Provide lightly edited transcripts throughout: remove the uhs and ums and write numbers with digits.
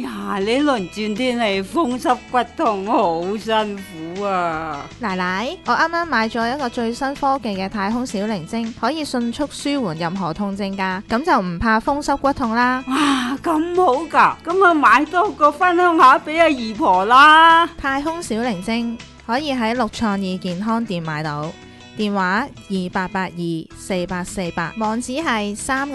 呀，呢輪轉天氣風濕骨痛好辛苦啊！ 奶奶，我啱啱買咗一個最新科技嘅太空小靈精，可以迅速舒緩任何痛症㗎，咁就唔怕風濕骨痛啦。 哇，咁好㗎，咁我買多個分享下俾阿姨婆啦。 太空小靈精可以喺六創意健康店買到，電話28824848，網址係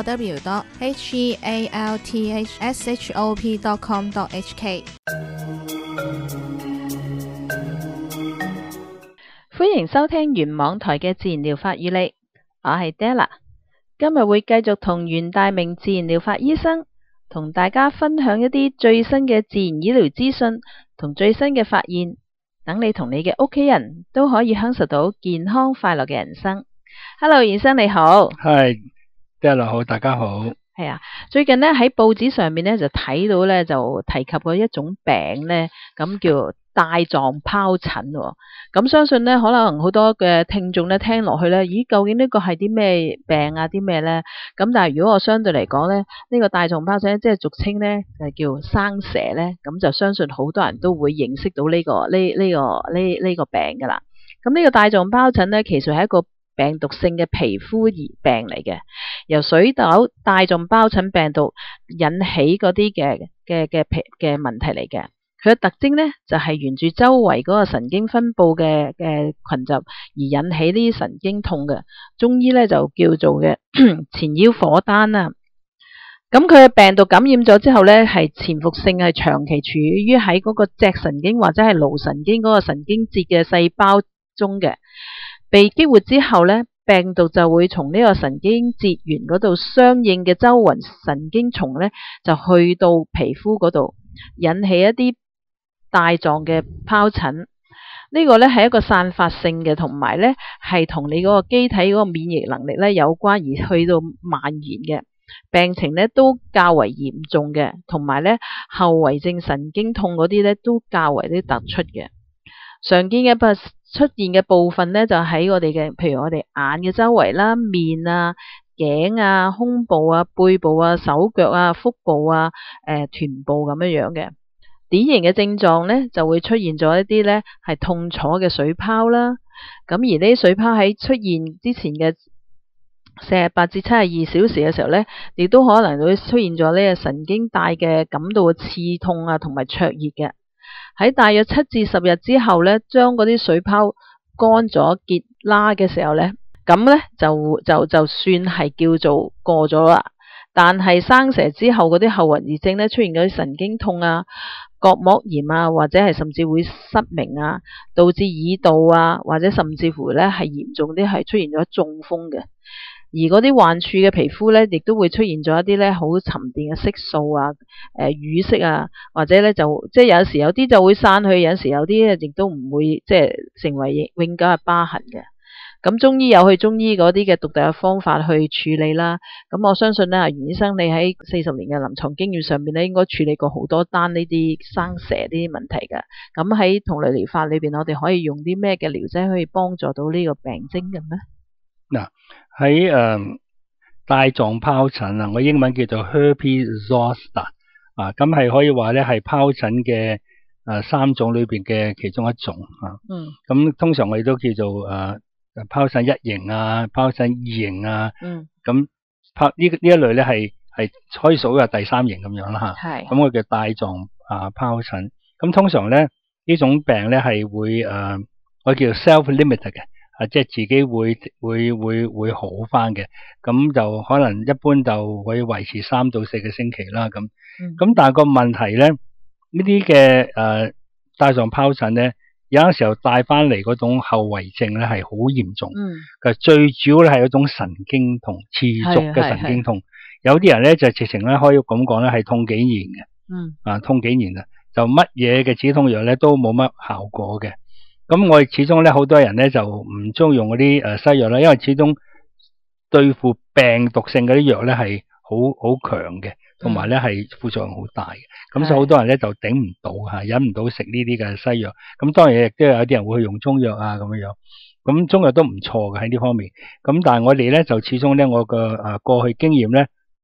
3個W.healthshop.com.hk。 歡迎收聽原網台嘅自然療法與你，我係 Della， 今日會繼續同袁大明自然療法醫生同大家分享一啲最新嘅自然醫療資訊同最新嘅發現，等你同你嘅屋企人都可以享受到健康快樂嘅人生。Hello， 醫生你好。 係 Della 好，大家好。 係啊，最近呢喺報紙上面呢就睇到呢就提及過一種病呢，咁叫帶狀疱疹喎。咁相信呢可能好多嘅聽眾呢聽落去呢，咦究竟呢個係啲咩病啊啲咩呢？咁但係如果我相對嚟講呢，呢個帶狀疱疹即係俗稱呢就叫生蛇呢，咁就相信好多人都會認識到呢個病噶啦。咁呢個帶狀疱疹呢，其實係一個病毒性嘅皮膚炎病嚟嘅，由水痘帶狀疱疹病毒引起嗰啲嘅問題嚟嘅。佢嘅特徵呢，就係沿住周圍嗰個神經分布嘅群集而引起呢啲神經痛嘅，中醫呢就叫做嘅前腰火單啊。咁佢嘅病毒感染咗之後呢，係潛伏性係長期處於喺嗰個脊神經或者係顱神經嗰個神經節嘅細胞中嘅。被激活之後呢，病毒就會從呢個神經節緣嗰度相應嘅周圍神經叢呢，就去到皮膚嗰度，引起一啲帶狀嘅疱疹。呢個呢係一個散發性嘅，同埋呢係同你嗰個機體嗰個免疫能力呢有關，而去到蔓延嘅病情呢都較為嚴重嘅，同埋呢後遺症神經痛嗰啲呢都較為啲突出嘅。常見嘅出現嘅部分呢，就喺我哋嘅，譬如我哋眼嘅周圍啦、面啊、頸啊、胸部啊、背部啊、手腳啊、腹部啊、臀部咁樣嘅。典型嘅症狀呢，就會出現咗一啲呢係痛楚嘅水泡啦。咁而呢啲水泡喺出現之前嘅48至72小時嘅時候呢，亦都可能會出現咗呢個神經帶嘅感到嘅刺痛啊，同埋灼熱嘅。喺大約7至10日之後呢，將嗰啲水泡乾咗結瘌嘅時候呢，咁呢就算係叫做過咗啦。但係生蛇之後嗰啲後遺症呢，出現嗰啲神經痛啊、角膜炎啊，或者係甚至會失明啊，導致耳道啊，或者甚至乎呢係嚴重啲係出現咗中風嘅。而嗰啲患處嘅皮膚呢，亦都會出現咗一啲呢好沉澱嘅色素啊、瘀色啊，或者呢就即係有時有啲就會散去，有時有啲亦都唔會即係成為永久嘅疤痕嘅。咁中醫有佢中醫嗰啲嘅獨特嘅方法去處理啦。咁我相信呢，袁醫生你喺40年嘅臨床經驗上面呢，應該處理過好多單呢啲生蛇呢啲問題㗎。咁喺同類療法裏邊，我哋可以用啲咩嘅療劑可以幫助到呢個病徵嘅呢？ 嗱，喺帶狀疱疹啊，我英文叫做 herpes zoster 啊，咁係可以話咧係疱疹嘅3種裏邊嘅其中一種啊。咁通常我哋都叫做疱疹1型啊、疱疹2型啊。咁呢一類咧係可以屬於係第3型咁樣啦嚇。係。咁我叫帶狀疱疹。咁通常咧呢種病咧係會我叫 self-limited 嘅。即係自己會好翻嘅，咁就可能一般就會維持3到4個星期啦。咁但係個問題咧，呢啲嘅帶狀疱疹咧，有陣時候帶翻嚟嗰種後遺症咧係好嚴重。最主要咧係一種神經痛，持續嘅神經痛。有啲人咧就直情咧可以咁講咧係痛幾年嘅。痛幾年啊，就乜嘢嘅止痛藥咧都冇乜效果嘅。咁我哋始終咧，好多人咧就唔中意用嗰啲西藥啦，因為始終對付病毒性嗰啲藥咧係好強嘅，同埋咧係副作用好大嘅。咁所以好多人咧就頂唔到嚇，忍唔到食呢啲嘅西藥。咁當然亦都有啲人會去用中藥啊咁樣。咁中藥都唔錯嘅喺呢方面。咁但係我哋咧就始終咧，我個過去經驗咧，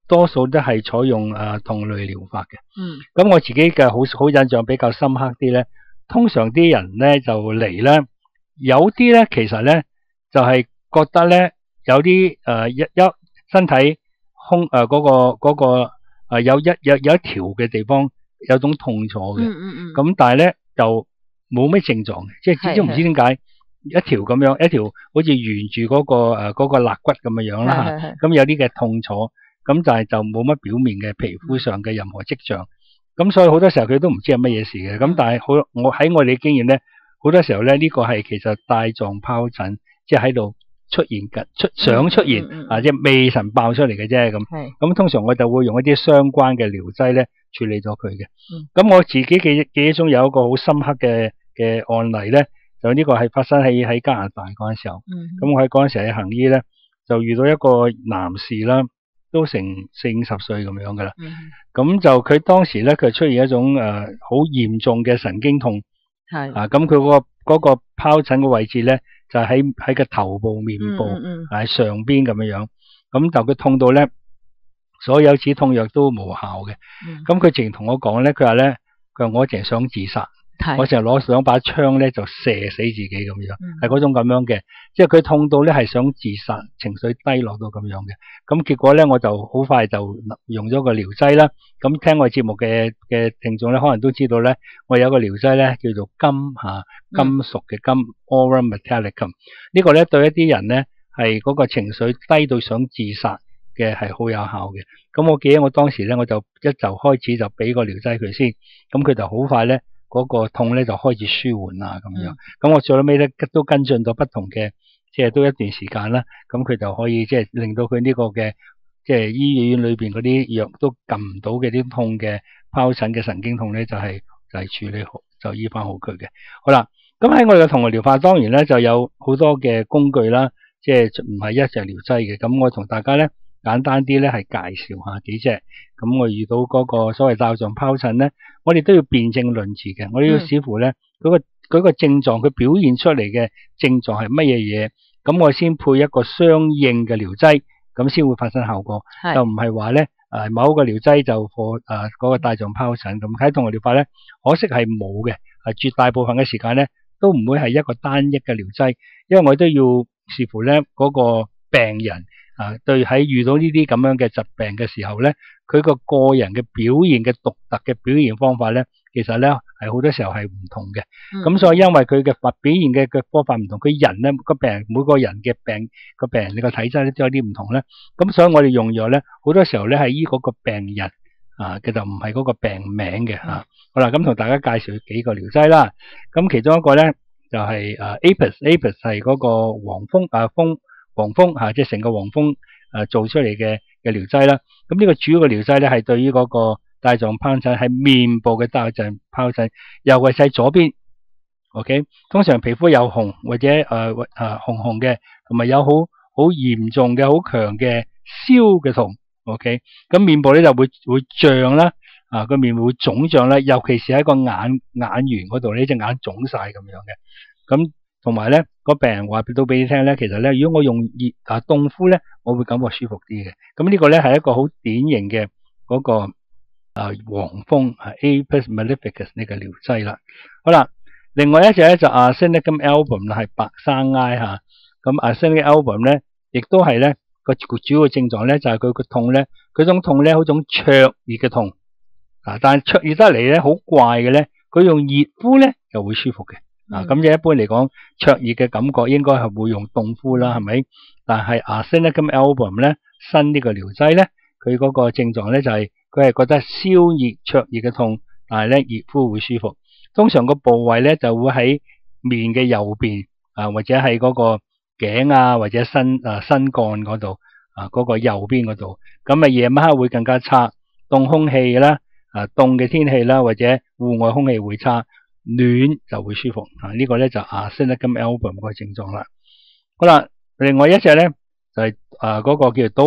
多數都係採用同類療法嘅。 嗯咁我自己嘅好印象比較深刻啲咧，通常啲人咧就嚟咧，有啲咧其實咧就係覺得咧有啲一身體嗰個有一條嘅地方有種痛楚嘅。咁但係咧就冇咩症狀嘅，即係唔知點解一條咁樣一條好似沿住嗰個肋骨咁嘅樣啦嚇。咁有啲嘅痛楚，咁但係就冇乜表面嘅皮膚上嘅任何跡象。咁所以好多時候佢都唔知係乜嘢事嘅。咁但係我哋經驗咧，好多時候咧呢個係其實帶狀疱疹，即係喺度出現緊想出現即係未曾爆出嚟嘅啫咁。咁通常我就會用一啲相關嘅療劑咧處理咗佢嘅。咁我自己記憶中有一個好深刻嘅案例咧，就呢個係發生喺加拿大嗰陣時候。咁我喺嗰陣時喺行醫咧，就遇到一個男士啦，都成40-50歲咁樣噶啦。咁就佢當時咧，佢出現一種好嚴重嘅神經痛。咁佢嗰個疱疹嘅位置咧，就喺個頭部面部喺上邊咁樣。咁就佢痛到咧，所有止痛藥都無效嘅。咁佢淨同我講咧，佢話我淨係想自殺。我成日攞兩把槍咧就射死自己咁樣，係嗰種咁樣嘅，即係佢痛到咧係想自殺，情緒低落到咁樣嘅。咁結果咧我就好快就用咗個療劑啦。咁聽我節目嘅聽眾咧，可能都知道咧，我有個療劑咧叫做金屬嘅金 Aurum Metallicum。呢個咧對一啲人咧係嗰個情緒低到想自殺嘅係好有效嘅。咁我記得我當時咧我就開始就俾個療劑佢先，咁佢就好快咧。嗰個痛咧就開始舒緩啦咁樣，咁我最後尾咧都跟進咗不同嘅，即係都一段時間啦，咁佢就可以即係令到佢呢個嘅即係醫院裏邊嗰啲藥都撳唔到嘅啲痛嘅疱疹嘅神經痛咧，就係處理好，就醫翻好佢嘅。好啦，咁喺我哋嘅同類療法當然咧就有好多嘅工具啦，即係唔係一隻療劑嘅。咁我同大家咧簡單啲咧係介紹下幾隻。咁我遇到嗰個所謂帶狀疱疹咧，我哋都要辨證論治嘅，我哋要視乎咧嗰個症狀，佢表現出嚟嘅症狀係乜嘢嘢，咁我先配一個相應嘅療劑，咁先會發生效果。就唔係話咧某一個療劑就嗰個帶狀疱疹咁。喺同類療法咧，可惜係冇嘅，絕大部分嘅時間咧都唔會係一個單一嘅療劑，因為我都要視乎咧嗰個病人對喺遇到呢啲咁樣嘅疾病嘅時候咧，佢個人嘅表現嘅獨特嘅表現方法咧，其實咧係好多時候係唔同嘅。咁所以因為佢嘅表現嘅方法唔同，佢人咧個病人每個人嘅病你個體質咧都有啲唔同咧。咁所以我哋用藥咧好多時候咧係醫嗰個病人其實唔係嗰個病名嘅。好啦，咁同大家介紹幾個療劑啦。咁其中一個咧就係Apis 係嗰個黃蜂即係成個黃蜂做出嚟嘅療劑啦。咁呢個主要嘅療劑咧係對於嗰個帶狀疱疹係面部嘅帶狀疱疹，尤其係左邊。OK， 通常皮膚有紅或者紅嘅，同埋有好嚴重嘅好強嘅燒嘅痛。OK， 咁面部咧就會脹啦，個面會腫脹啦，尤其是喺個眼緣嗰度呢隻眼腫晒咁樣嘅。咁同埋咧個病人話到俾你聽咧，其實咧如果我用凍敷咧，我會感覺舒服啲嘅。咁呢個咧係一個好典型嘅嗰個黃蜂Apis mellifluous 呢個療劑啦。好啦，另外一隻咧就Arsenicum album 啦，係白生埃嚇。咁Arsenicum album 咧，亦都係咧個主要嘅症狀咧就係佢個痛咧，佢種痛咧好種灼熱嘅痛。但係灼熱得嚟咧好怪嘅咧，佢用熱敷咧就會舒服嘅。咁就一般嚟講，灼熱嘅感覺應該係會用凍敷啦，係咪？但係Arsenicum album 咧，新呢個療劑咧，佢嗰個症狀咧就係佢係覺得燒熱灼熱嘅痛，但係咧熱敷會舒服。通常個部位咧就會喺面嘅右邊或者係嗰個頸或者身幹嗰度嗰個右邊嗰度。咁夜晚黑會更加差，凍空氣啦凍嘅天氣啦，或者戶外空氣會差。暖就會舒服。呢個咧就Arsenicum album 個症狀啦。好啦，另外一隻咧就係嗰個叫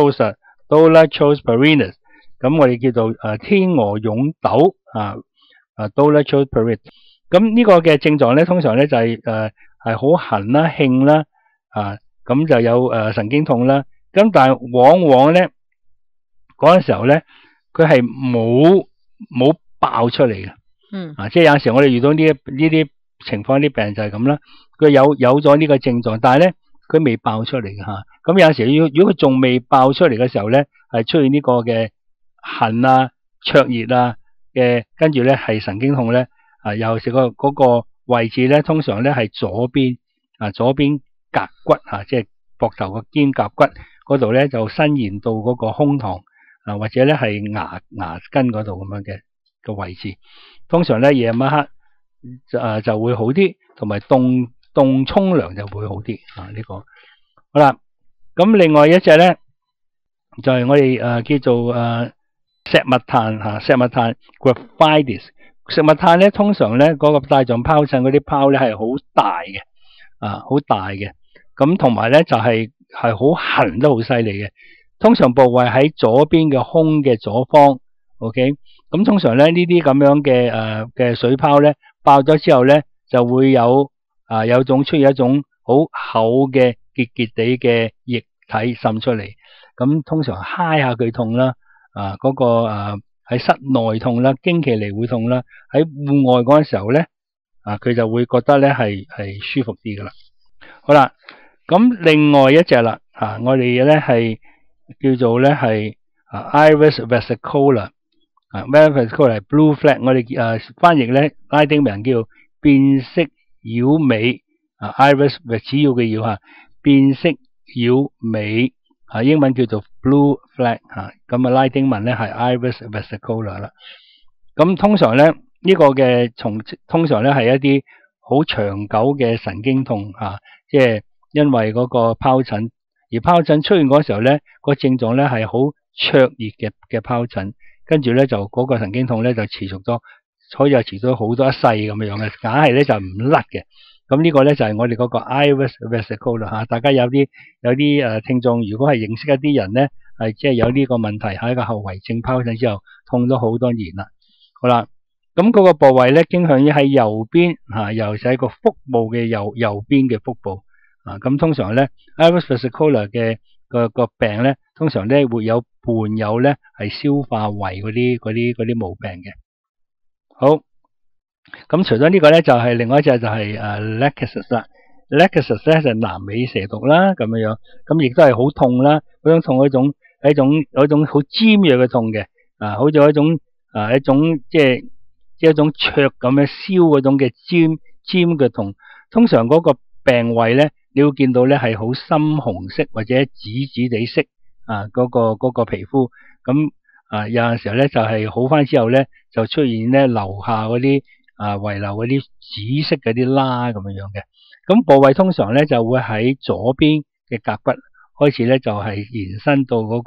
Dolichos Perinus， 咁我哋叫做天鵝絨豆Dolichos Perinus。咁呢個嘅症狀咧通常咧就係好痕啦、興啦咁就有神經痛啦。咁但係往往咧嗰陣時候咧，佢係冇爆出嚟嘅。即係有陣時我哋遇到呢啲情況，啲病人就係咁啦。佢有咗呢個症狀，但係咧佢未爆出嚟嘅吓。咁有陣時如果佢仲未爆出嚟嘅時候咧，係出現呢個嘅痕啊、灼熱啊嘅，跟住咧係神經痛咧。尤其是嗰個位置咧，通常咧係左邊甲骨即係膊頭個肩胛骨嗰度咧，就伸延到嗰個胸膛或者咧係牙根嗰度咁樣嘅個位置。通常咧夜晚黑就會好啲，同埋凍沖涼就會好啲呢個好啦。咁另外一隻咧就係我哋叫做石墨炭石墨炭 Graphite。石墨炭咧，通常咧嗰個帶狀疱疹嗰啲疱咧係好大嘅，好大嘅。咁同埋咧就係好痕得好犀利嘅。通常部位喺左邊嘅胸嘅左方 ，OK。咁通常咧呢啲咁樣嘅水疱咧爆咗之後咧，就會有出現一種好厚嘅結地嘅液體滲出嚟。咁通常揩下佢痛啦，嗰個喺室內痛啦，經期嚟會痛啦。喺戶外嗰陣時候咧，佢就會覺得咧係舒服啲噶啦。好啦，咁另外一隻啦，我哋咧係叫做咧係Iris versicolor，Iris versicolor 係 blue flag。我哋翻譯咧拉丁名叫變色妖美，Iris 主要嘅妖變色妖美。英文叫做 blue flag 咁拉丁文咧係 Iris versicolor 啦。咁通常咧呢個嘅通常咧係一啲好長久嘅神經痛即係因為嗰個疱疹，而疱疹出現嗰時候咧個症狀咧係好灼熱嘅疱疹，跟住咧就嗰個神經痛咧就持續咗，可以係持續咗好多一世咁樣嘅，梗係咧就唔甩嘅。咁呢個咧就係我哋嗰個 Iris versicolor 大家有啲聽眾，如果係認識一啲人咧，係即係有呢個問題，係一個後遺症疱疹之後痛咗好多年啦。好啦，咁嗰個部位咧傾向於喺右邊尤其是喺個腹部嘅右邊嘅腹部咁通常咧 Iris versicolor 嘅個病咧，通常咧會有伴有咧係消化胃嗰啲毛病嘅。好。咁除咗呢個咧，就係另外一隻就係Lachesis 啦。Lachesis 咧就南美蛇毒啦，咁樣，咁亦都係好痛啦。嗰種痛係一種好尖銳嘅痛嘅，好似一種即係一種灼咁樣燒嗰種嘅尖嘅痛。通常嗰個病位咧，你會見到咧係好深紅色或者紫地色嗰個皮膚。咁有陣時候咧就係好翻之後咧，就出現咧留下嗰啲遺留嗰啲紫色嗰啲疤咁樣嘅。咁部位通常咧就會喺左邊嘅甲骨開始咧，就係延伸到嗰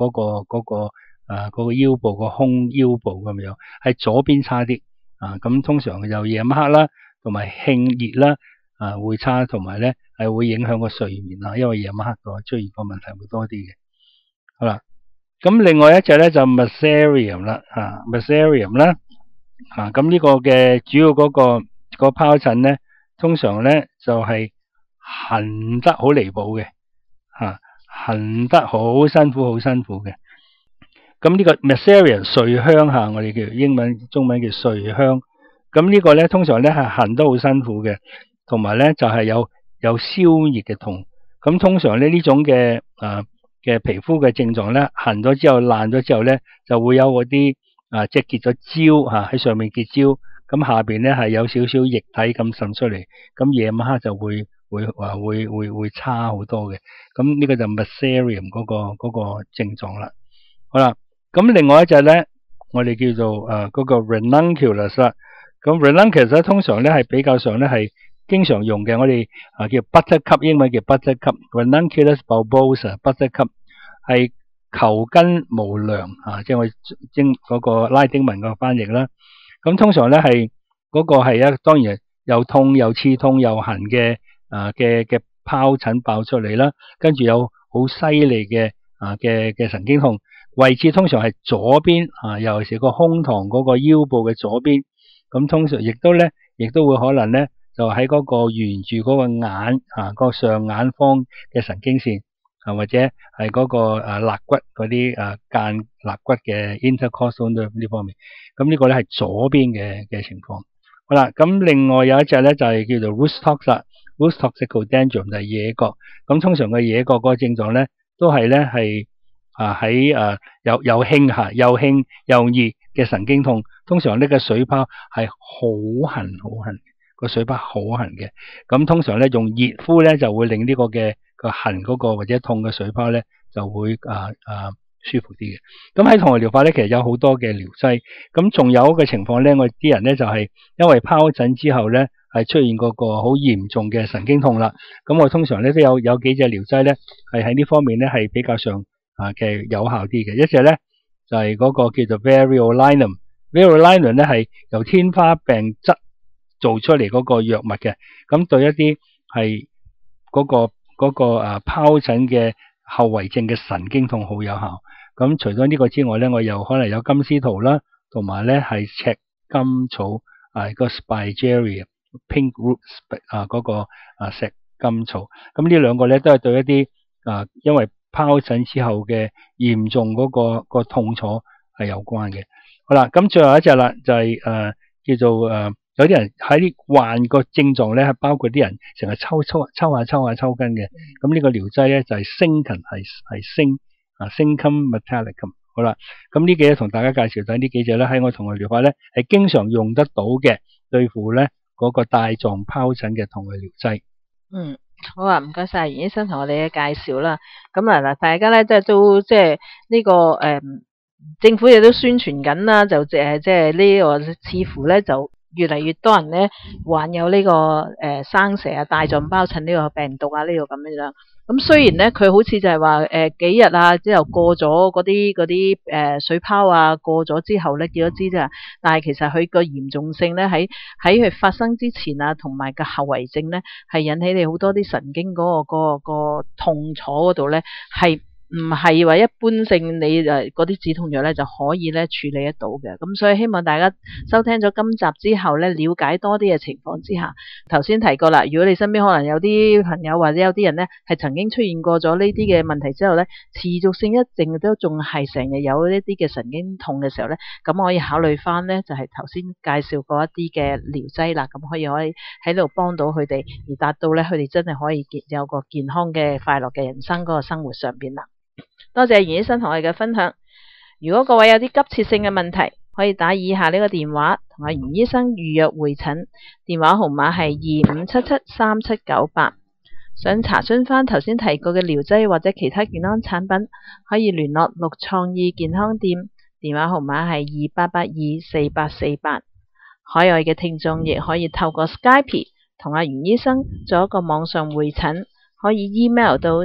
個腰部個胸腰部咁樣，係左邊差啲咁通常就夜晚黑啦，同埋興熱啦會差，同埋咧係會影響個睡眠因為夜晚黑個出現個問題會多啲嘅。好啦，咁另外一隻咧就 Merserium 啦，Merserium 啦咁呢個嘅主要嗰個疱疹咧，通常咧就係痕得好離譜嘅痕得好辛苦嘅。咁呢個 Merserium 睡香我哋叫英文中文叫睡香。咁呢個咧通常咧係痕得好辛苦嘅，同埋咧就係有燒熱嘅痛。咁通常咧呢種嘅皮膚嘅症狀咧，痕咗之後爛咗之後咧，就會有嗰啲即係結咗焦喺上面結焦，咁下邊咧係有少少液體咁滲出嚟，咁夜晚黑就會差好多嘅。咁呢個就 Merserium 嗰個症狀啦。好啦，咁另外一隻咧，我哋叫做嗰個 Ranunculus 啦。咁 Ranunculus 通常咧係比較上咧係經常用嘅，我哋叫 Buttercup， 英文叫 Buttercup，Ranunculus bulbosa Buttercup 係球根無良即係我嗰個拉丁文個翻譯啦。咁通常咧係嗰個係當然又痛又刺痛又痕嘅疱疹爆出嚟啦，跟住有好犀利嘅神經痛，位置通常係左邊尤其是個胸膛嗰個腰部嘅左邊。咁通常亦都會可能咧就喺嗰個沿住嗰個眼個上眼方嘅神經線或者係嗰個肋骨嗰啲間肋骨嘅 intercostal nerve 呢方面。咁呢個咧係左邊嘅情況。好啦，咁另外有一隻咧就係叫做 Rhus toxicodendron 就係野角。咁通常嘅野角嗰個症狀咧都係咧係喺又輕又輕又熱嘅神經痛。通常呢個水泡係好痕，個水泡好痕嘅。咁通常咧用熱敷咧就會令呢個嘅個痕嗰個或者痛嘅水泡咧就會舒服啲嘅。咁喺同源療法咧，其實有好多嘅療劑。咁仲有一個情況咧，我啲人咧就係因為疱疹之後咧係出現嗰個好嚴重嘅神經痛啦。咁我通常咧都有幾隻療劑咧係喺呢方面咧係比較上嘅有效啲嘅。一隻咧就係嗰個叫做 Variolinum 咧係由天花病質做出嚟嗰個藥物嘅。咁對一啲係嗰個疱疹嘅後遺症嘅神經痛好有效。咁除咗呢個之外咧，我又可能有金絲桃啦，同埋咧係赤金草個 Spigeria Pink Root 嗰個石金草。咁呢兩個咧都係對一啲因為疱疹之後嘅嚴重嗰個痛楚係有關嘅。好啦，咁最後一隻啦，就係叫做有啲人喺患個症狀咧，係包括啲人成日抽筋嘅。咁呢個療劑咧就係Zincum，係Zincum metallicum。好啦，咁呢幾隻同大家介紹就係呢幾隻咧，喺我同源療法咧係經常用得到嘅對付咧嗰個帶狀疱疹嘅同源療劑。 好啊，唔該晒袁醫生同我哋嘅介紹啦。咁嗱，大家咧都即係呢個政府亦都宣傳緊啦，就即係呢個似乎咧就越嚟越多人咧患有呢個生蛇帶狀疱疹呢個病毒呢個咁樣。咁雖然咧佢好似就係話幾日之後過咗嗰啲水泡過咗之後咧見咗知啫，但係其實佢個嚴重性咧喺佢發生之前同埋個後遺症咧係引起你好多啲神經嗰個痛楚嗰度咧係唔係話一般性你嗰啲止痛藥咧就可以咧處理得到嘅。咁所以希望大家收聽咗今集之後咧，了解多啲嘅情況之下，頭先提過啦，如果你身邊可能有啲朋友或者有啲人咧係曾經出現過咗呢啲嘅問題之後咧，持續性一直都仲係成日有一啲嘅神經痛嘅時候咧，咁可以考慮翻咧就係頭先介紹過一啲嘅療劑啦，咁可以喺度幫到佢哋，而達到咧佢哋真係可以有個健康嘅快樂嘅人生嗰個生活上邊啦。多謝袁醫生同我哋嘅分享。如果各位有啲急切性嘅問題，可以打以下呢個電話同阿袁醫生預約會診，電話號碼係25773798。想查詢翻頭先提過嘅療劑或者其他健康產品，可以聯絡綠創意健康店，電話號碼係28824848。海外嘅聽眾亦可以透過 Skype 同阿袁醫生做一個網上會診，可以 email 到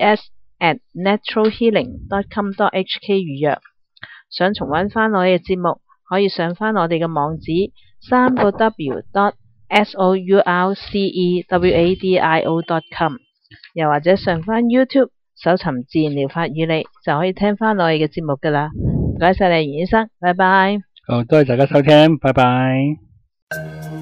cs@naturalhealing.com.hk 預約。想重溫翻我哋嘅節目，可以上翻我哋嘅網址www.sourcewadio.com， 又或者上翻 YouTube 搜尋自然療法與你，就可以聽翻我哋嘅節目噶啦。唔該晒你袁醫生，拜拜。 好，多謝大家收聽，拜拜。